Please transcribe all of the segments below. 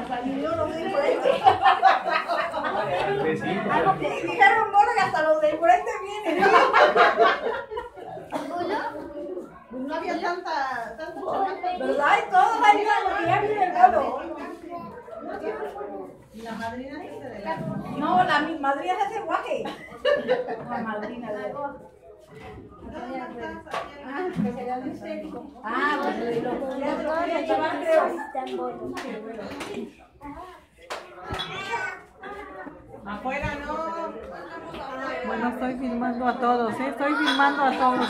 Yo lo di por este. Dijeron mono que hasta los del por este vienen. No había tanta ¿verdad? Y todos ahí ya viene el mono. ¿Y la madrina es de la? No, la madrina es de guaje. La madrina de la. Pues lo podría llevar, creo. Afuera no. Bueno, estoy filmando a todos, estoy filmando a todos.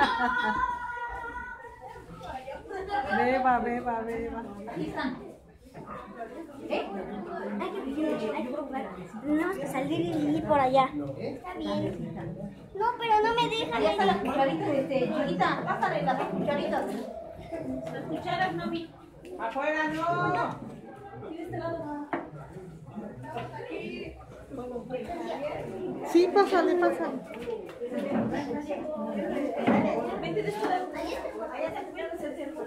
Beba. Tenemos que salir y ir por allá. Está bien. No, pero no me dejan. Allá están las cucharitas, chiquita. Pásale las cucharitas. Las cucharas no vi. Afuera no. Sí, pásale. Vente de esto. Allá está comiendo ese centro.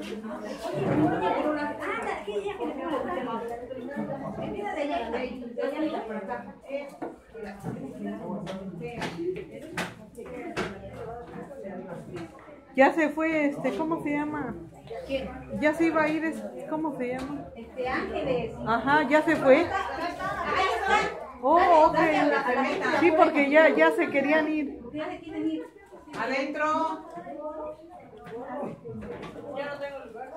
Ya se fue, ¿cómo se llama? ¿Quién? Ya se iba a ir, ¿cómo se llama? Ángeles. Ajá, ya se fue. Ahí está. Oh, ok. Sí, porque ya se querían ir. Adentro. Ya no tengo lugar.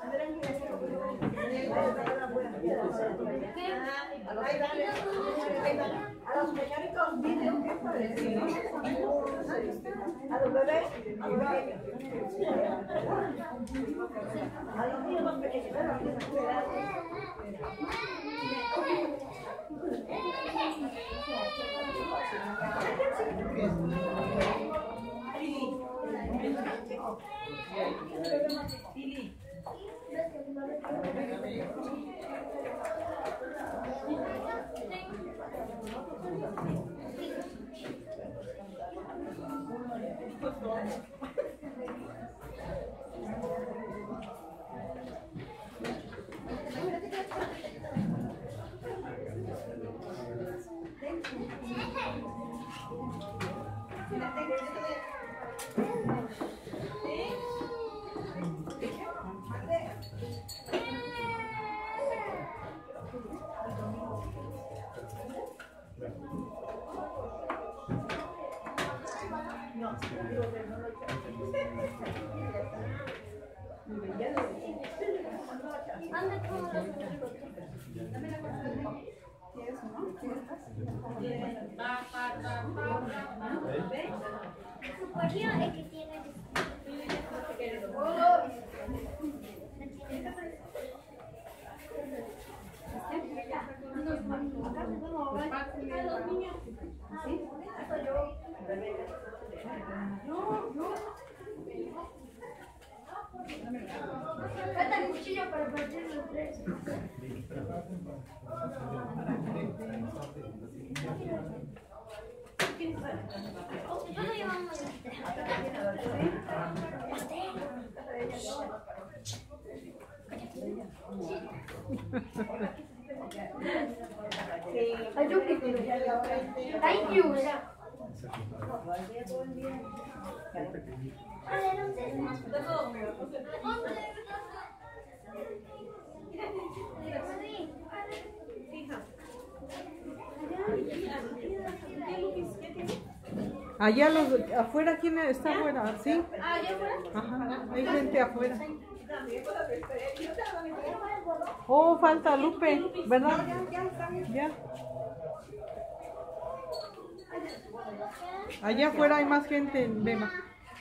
A los mecánicos video, ¿qué parece? A los bebés. A los niños más pequeños. Falta el cuchillo para partir los tres. Yo lo llevamos. Thank you. Allá afuera, ¿quién está afuera? ¿Sí? ¿Allá afuera? Ajá, hay gente afuera. Oh, falta Lupe, ¿verdad? Ya. Allá afuera hay más gente, Bema.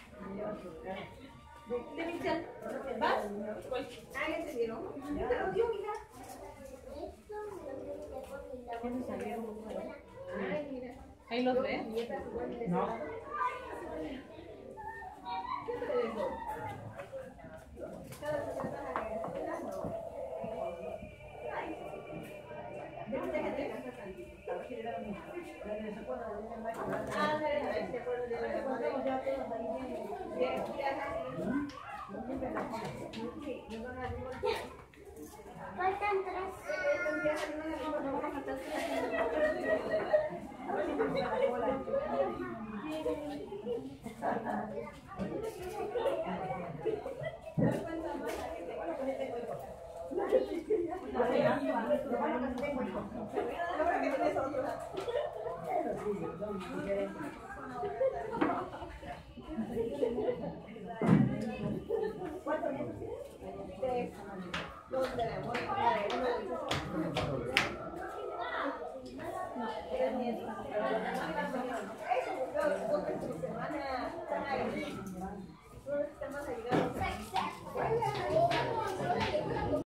¿Vas? Ah, ya te dieron. Ya te lo dio, mira. ¿Ahí los ves? No. Faltan tres. Semana,